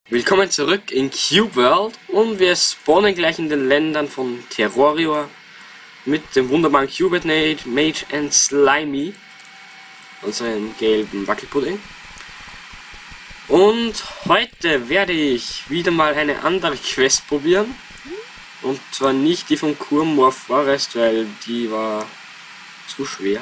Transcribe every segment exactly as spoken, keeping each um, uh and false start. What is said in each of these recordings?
Willkommen zurück in Cube World und wir spawnen gleich in den Ländern von Terrorior mit dem wunderbaren Cubed Mage and Slimy, unserem gelben Wackelpudding. Und heute werde ich wieder mal eine andere Quest probieren, und zwar nicht die von Kurmor Forest, weil die war zu schwer.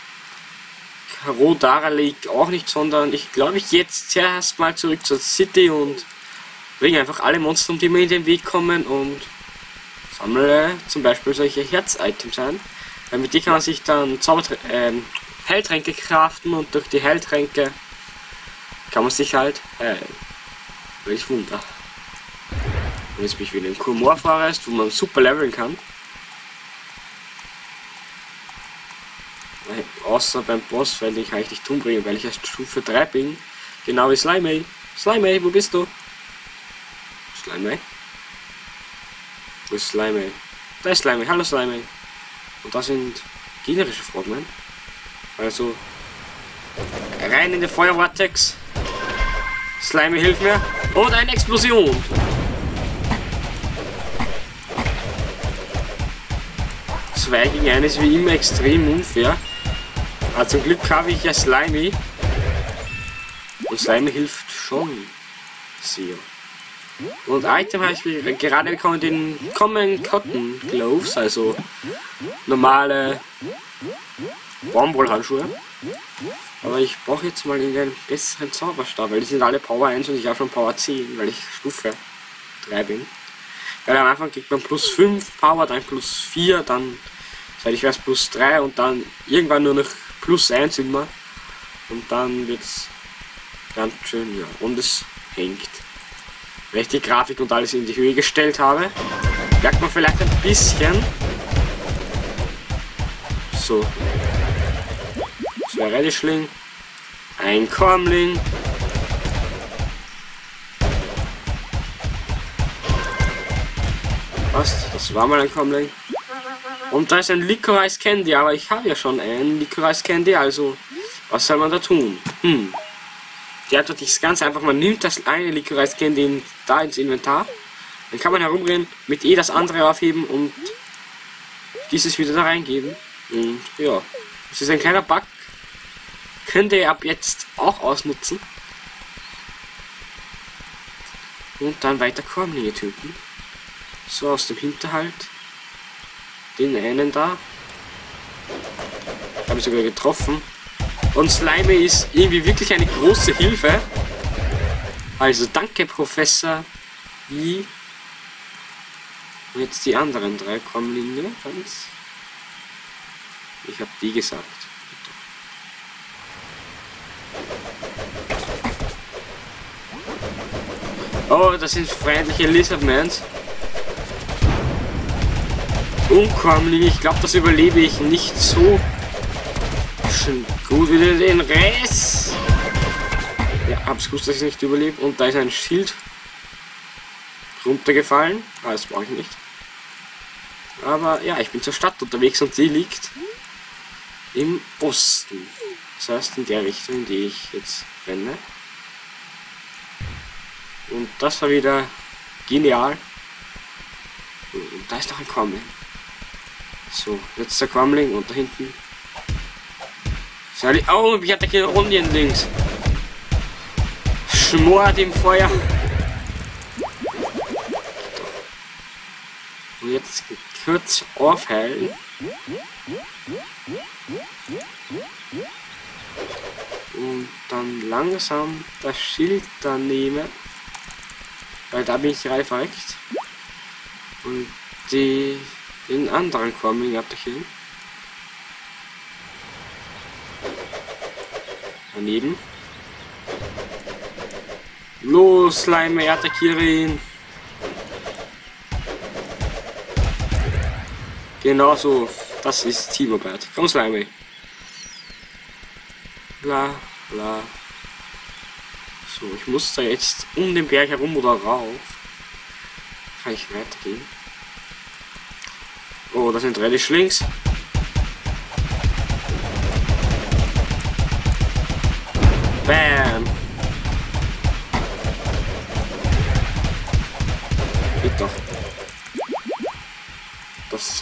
Rodara liegt auch nicht, sondern ich glaube, ich jetzt zuerst mal zurück zur City und bringe einfach alle Monster, die mir in den Weg kommen, und sammle zum Beispiel solche Herz-Items ein. Weil mit die kann man sich dann Zaubertränke, ähm, Heiltränke craften, und durch die Heiltränke kann man sich halt heilen. Welch Wunder. Und jetzt bin ich wieder in Kurmor Forest, wo man super leveln kann. Außer beim Boss, weil ich eigentlich nicht umbringen, weil ich erst Stufe drei bin. Genau wie Slimy. Slimy, wo bist du? Slimy? Wo ist Slimy? Da ist Slimy. Hallo Slimy. Und da sind gegnerische Frogmen. Also rein in den Feuervortex. Slimy, hilf mir. Und eine Explosion. Zwei gegen eins ist wie immer extrem unfair. Aber zum Glück habe ich ja Slimy. Und Slimy hilft schon sehr. Und Item habe ich gerade bekommen, den Common Cotton Gloves, also normale Baumwollhandschuhe. Aber ich brauche jetzt mal einen besseren Zauberstab, weil die sind alle Power eins und ich habe schon Power zehn, weil ich Stufe drei bin. Weil am Anfang kriegt man plus fünf Power, dann plus vier, dann, seit ich weiß, plus drei und dann irgendwann nur noch plus eins immer. Und dann wird es ganz schön, ja, und es hängt. Wenn ich die Grafik und alles in die Höhe gestellt habe, merkt man vielleicht ein bisschen. So. Zwei Redischling. Ein Kormling. Was? Das war mal ein Kormling. Und da ist ein Licorice Candy, aber ich habe ja schon einen Licorice Candy, also was soll man da tun? Hm. Die Antwort ist ganz einfach, man nimmt das eine Licorice Candy in, da ins Inventar, dann kann man herumgehen, mit E das andere aufheben und dieses wieder da reingeben. Und ja, das ist ein kleiner Bug, könnt ihr ab jetzt auch ausnutzen. Und dann weiter Kormlinge töten. So, aus dem Hinterhalt. Den einen da. Habe ich sogar getroffen. Und Slimy ist irgendwie wirklich eine große Hilfe. Also danke, Professor I. Und jetzt die anderen drei Kommlinge. Ganz. Ich habe die gesagt. Oh, das sind freundliche Lizardmans. Unkommlinge, ich glaube, das überlebe ich nicht so schön gut wieder den Rest. Ja, hab's gewusst, dass ich nicht überlebe. Und da ist ein Schild runtergefallen. Ah, das brauche ich nicht. Aber ja, ich bin zur Stadt unterwegs und die liegt im Osten. Das heißt in der Richtung, in die ich jetzt renne. Und das war wieder genial. Und da ist noch ein Kormling. So, letzter Kormling und da hinten. Oh, ich hatte keine Rundien links. Schmort im Feuer. Und jetzt kurz aufheilen. Und dann langsam das Schild da nehmen. Weil da bin ich gerade verreckt. Und die, den anderen Kormling attackieren. Daneben. Los, Slime, attackiere ihn. Genau so. Das ist Teamarbeit. Komm, Slime. Bla, bla. So, ich muss da jetzt um den Berg herum oder rauf. Kann ich weitergehen? Oh, das sind drei Schlings. Bam.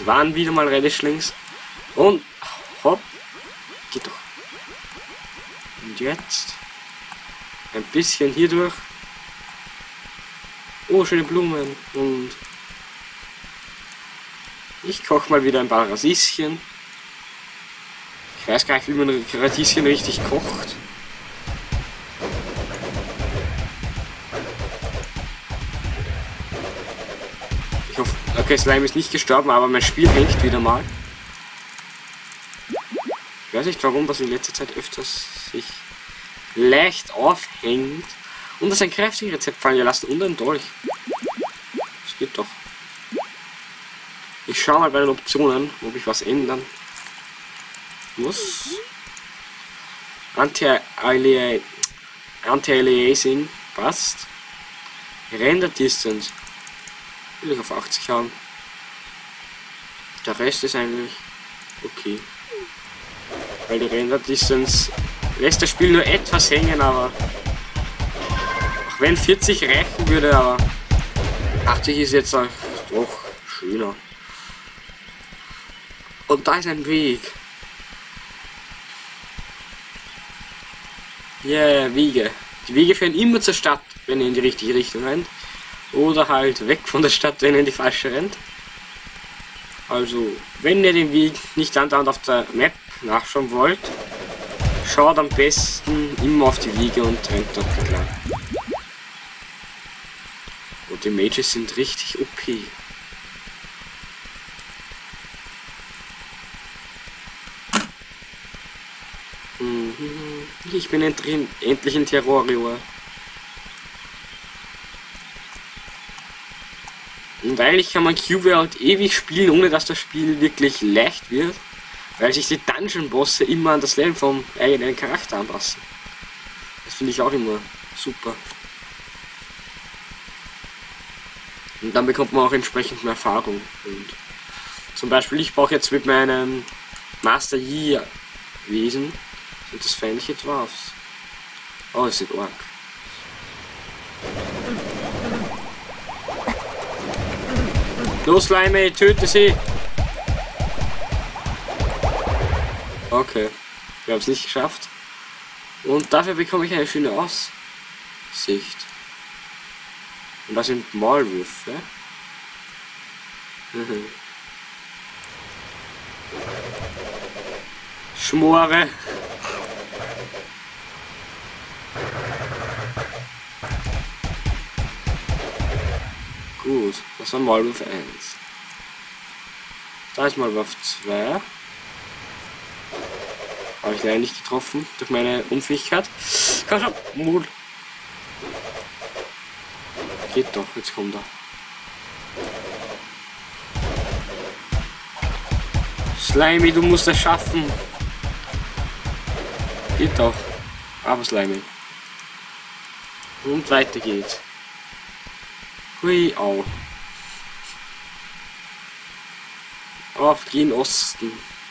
Es waren wieder mal Redischlings. Und hopp. Geht doch. Und jetzt ein bisschen hier durch. Oh, schöne Blumen. Und ich koche mal wieder ein paar Radieschen. Ich weiß gar nicht, wie man Radieschen richtig kocht. Ich hoffe, okay, Slime ist nicht gestorben, aber mein Spiel hängt wieder mal. Ich weiß nicht, warum das in letzter Zeit öfters sich leicht aufhängt. Und das ist ein Kräftig-Rezept fallen gelassen und ein Dolch. Das geht doch. Ich schaue mal bei den Optionen, ob ich was ändern muss. Anti-Aliasing passt. Render Distance will ich auf achtzig haben. Der Rest ist eigentlich okay. Weil die Render Distance lässt das Spiel nur etwas hängen, aber auch wenn vierzig reichen würde, aber achtzig ist jetzt auch doch schöner. Und da ist ein Weg. Ja, yeah, Wege. Die Wege führen immer zur Stadt, wenn ihr in die richtige Richtung rennt. Oder halt weg von der Stadt, wenn ihr in die falsche rennt. Also, wenn ihr den Weg nicht andauernd auf der Map nachschauen wollt, schaut am besten immer auf die Wege und rennt dort entlang. Und die Mages sind richtig O P. Ich bin endlich in Terraria. Und eigentlich kann man Q-World ewig spielen, ohne dass das Spiel wirklich leicht wird, weil sich die Dungeon-Bosse immer an das Level vom eigenen Charakter anpassen. Das finde ich auch immer super. Und dann bekommt man auch entsprechend mehr Erfahrung. Und zum Beispiel, ich brauche jetzt mit meinem Master Yi-Wesen und das feindliche Dwarfs. Oh, es sind Ork. Los, Slime, töte sie! Okay, wir haben es nicht geschafft. Und dafür bekomme ich eine schöne Aussicht. Und das sind Maulwürfe. Schmore! Gut, das war Maulwurf eins. Da ist Maulwurf zwei. Habe ich leider nicht getroffen durch meine Unfähigkeit. Komm schon, Mul. Geht doch, jetzt kommt er. Slimy, du musst es schaffen. Geht doch. Aber Slimy. Und weiter geht's. Hui, au. Auf gen Osten.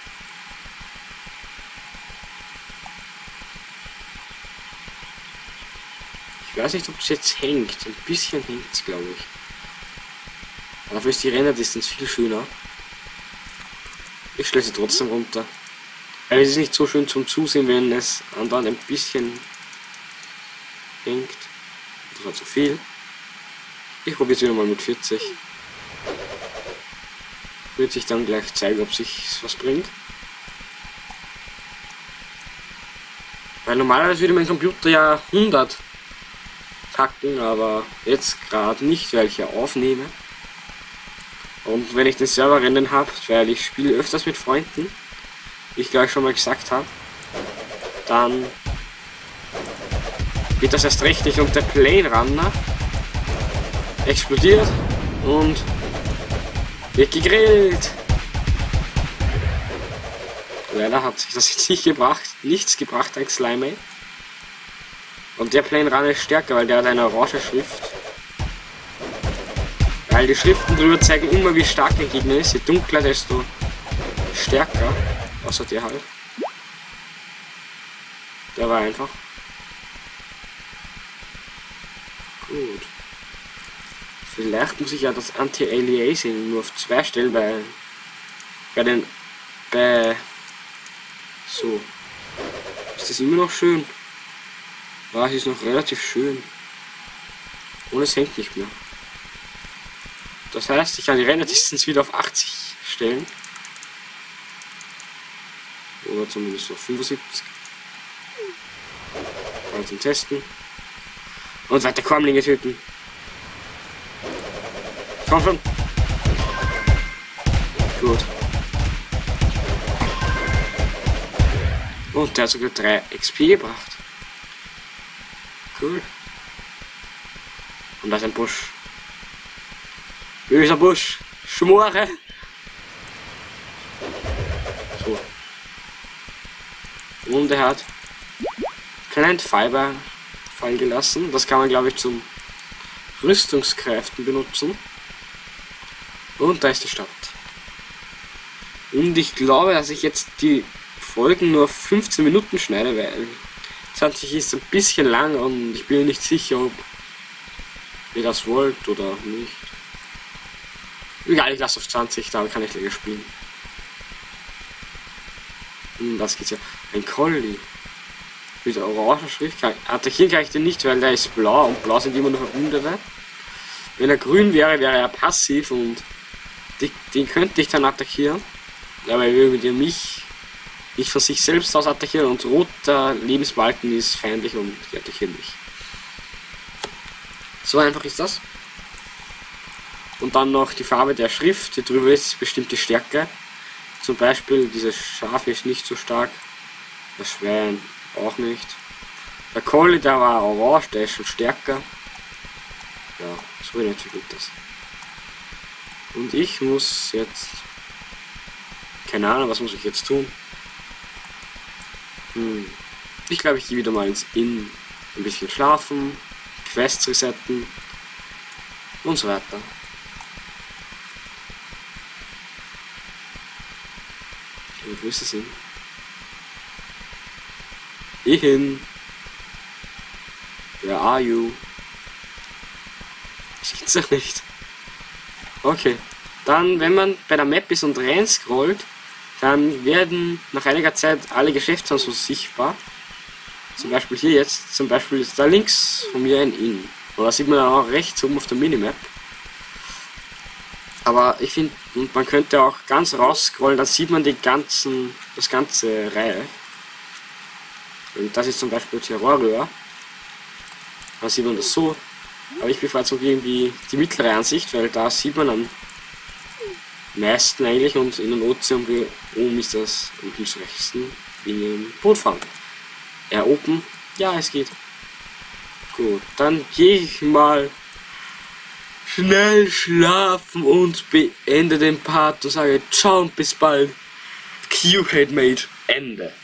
Ich weiß nicht, ob es jetzt hängt. Ein bisschen hängt es, glaube ich. Aber dafür ist die Render-Distance viel schöner. Ich stelle sie trotzdem runter. Weil es ist nicht so schön zum Zusehen, wenn es andauernd ein bisschen hängt. Das war zu viel. Ich probiere es wieder mal mit vierzig. Wird sich dann gleich zeigen, ob sich was bringt. Weil normalerweise würde mein Computer ja hundert packen, aber jetzt gerade nicht, weil ich ja aufnehme. Und wenn ich den Server rennen habe, weil ich spiele öfters mit Freunden, wie ich gleich schon mal gesagt habe, dann geht das erst recht nicht und der Plane Runner explodiert und wird gegrillt. Leider hat sich das jetzt nicht gebracht, nichts gebracht, dank Slime. Und der Plane Runner ist stärker, weil der hat eine orange Schrift. Weil die Schriften drüber zeigen immer, wie stark der Gegner ist. Je dunkler, desto stärker. Außer der halt. Der war einfach. Gut. Vielleicht muss ich ja das Anti-Aliasing nur auf zwei stellen, weil bei den, bei, so, ist das immer noch schön? Ja, es ist noch relativ schön. Und es hängt nicht mehr. Das heißt, ich kann die Renderdistanz wieder auf achtzig stellen. Oder zumindest auf fünfundsiebzig. Mal zum Testen. Und weiter Kormlinge töten. Komm schon. Gut. Und der hat sogar drei X P gebracht. Cool. Und da ist ein Busch. Böser Busch. Schmore. So. Und er hat Plant Fiber fallen gelassen. Das kann man, glaube ich, zum Rüstungskräften benutzen. Und da ist die Stadt. Und ich glaube, dass ich jetzt die Folgen nur fünfzehn Minuten schneide, weil zwanzig ist ein bisschen lang und ich bin mir nicht sicher, ob ihr das wollt oder nicht. Egal, ich lasse auf zwanzig, da kann ich länger spielen. Hm, das geht's ja. Ein Collie. Mit oranger Schrift. Attackieren kann ich den nicht, weil der ist blau und blau sind immer nur Verwundete. Wenn er grün wäre, wäre er passiv und die, den könnte ich dann attackieren. Aber er würde mich nicht von sich selbst aus attackieren und roter Lebensbalken ist feindlich und die attackieren mich. So einfach ist das. Und dann noch die Farbe der Schrift, die drüber ist bestimmt die Stärke. Zum Beispiel dieses Schaf ist nicht so stark, das Schwein auch nicht. Der Collie, der war orange, der ist schon stärker. Ja, so entwickelt das. Und ich muss jetzt... Keine Ahnung, was muss ich jetzt tun? Hm. Ich glaube, ich gehe wieder mal ins Inn. Ein bisschen schlafen, Quests resetten und so weiter. Wo ist das hin? Ihin. Where are you? Das gibt's doch nicht. Okay. Dann, wenn man bei der Map ist und rein scrollt, dann werden nach einiger Zeit alle Geschäftshaus so sichtbar. Zum Beispiel hier jetzt, zum Beispiel ist da links von mir ein Inn. Oder sieht man auch rechts oben auf der Minimap. Aber ich finde, und man könnte auch ganz raus scrollen, dann sieht man die ganzen, das ganze Reihe. Und das ist zum Beispiel Terrorröhr. Da sieht man das so. Aber ich bevorzuge irgendwie die mittlere Ansicht, weil da sieht man am meisten eigentlich und in den Ozean oben ist das am hilfreichsten in dem Bootfahren. Ja, open. Ja, es geht. Gut, dann gehe ich mal schnell schlafen und beende den Part und sage ciao und bis bald. Cuphead Mage Ende.